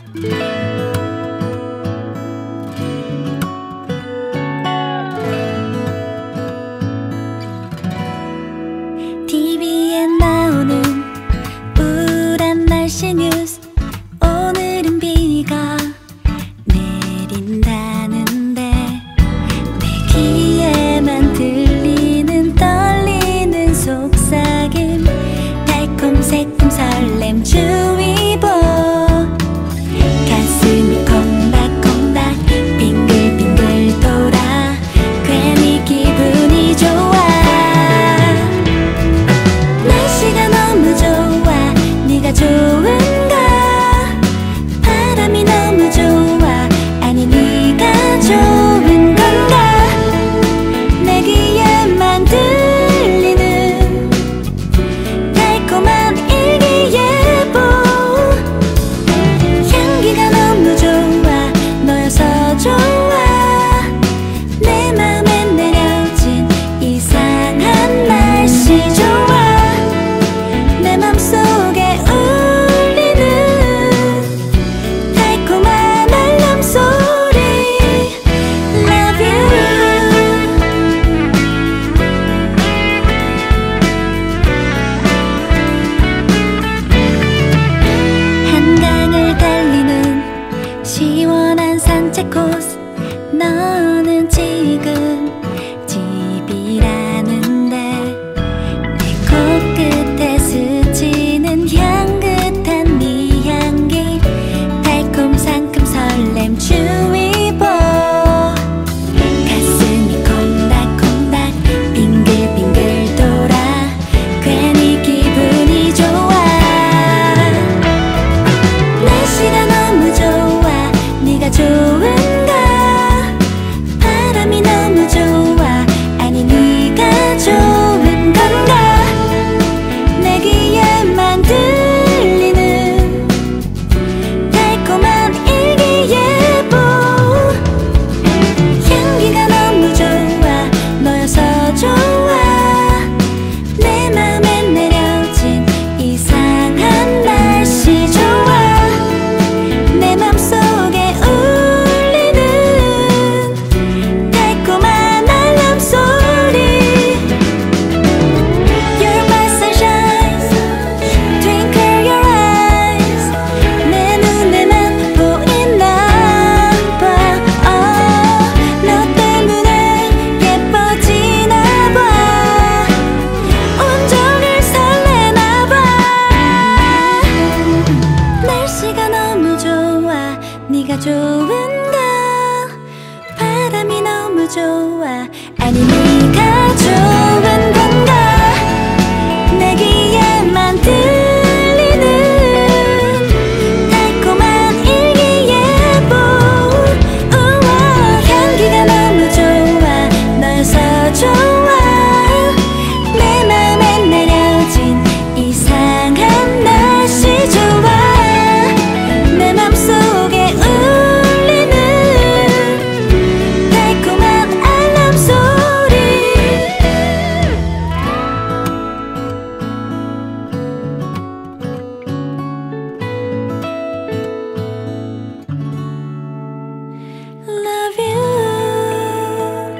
TV에 나오는 우울한 날씨 뉴스. 오늘은 비가 내린다는데 내 귀에만 들리는 떨리는 속삭임, 달콤 새콤 설렘 주의보. 가슴이 콩닥콩닥 빙글빙글 돌아 괜히 기분이 좋아. 날씨가 너무 좋아 네가 좋은가. 바람이 너무 좋아 아니 네가 좋은 건가. 내 귀에만 들리는 달콤한 일기예보. 향기가 너무 좋아 너여서 좋아. 내 맘에 내려진 이상한 날씨 좋아. 내 맘속에 울리는 달콤한 알람 소리. Love you. 한강을 달리는 시원한 산책 코스. 너는 지금 집이라는데 내 코끝에 스치는 향긋한 네 향기, 달콤 상큼 설렘 주의보. 가슴이 콩닥콩닥 빙글빙글 돌아 괜히 기분이 좋아. 날씨가 너무 좋아 네가 좋은가. 바람이 너무 좋아 아니 네가 좋은 건가. 내 귀에만 들리는 달콤한 일기예보. 향기가 너무 좋아 너여서 좋아. 내 맘에 내려진 이상한 날씨 좋아. 내 맘속에 울리는 달콤한 알람 소리. You're my sunshine, twinkle your eyes. 내 눈에만 보이나 봐. 너 때문에 예뻐지나 봐. 온종일 설레나 봐. 날씨가 너무 좋아 네가 좋은가. 바람이 너무 좋아 아니 네가 좋은 건가. 내 귀에만 들리는 달콤한 일기예보. 우와 향기가 너무 좋아 너여서 좋아. 내 맘에 내려진 이상한 날씨 좋아. 내 맘속에 울리는 달콤한 알람 소리. Love you.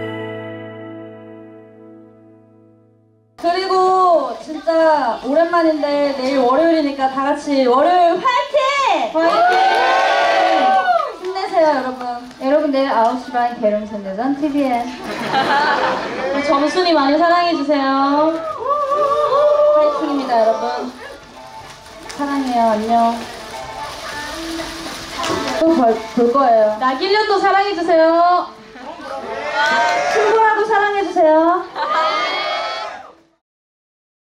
그리고 진짜 오랜만인데 내일 월요일이니까 다 같이 월요일 화이팅! 화이팅! 힘내세요 여러분. 여러분 내일 9시 반 계룡선대전 TVN. 정순이 많이 사랑해주세요. 화이팅입니다 여러분. 사랑해요. 안녕. 또 볼 거예요. 나길련도 사랑해주세요. 충고라도 사랑해주세요.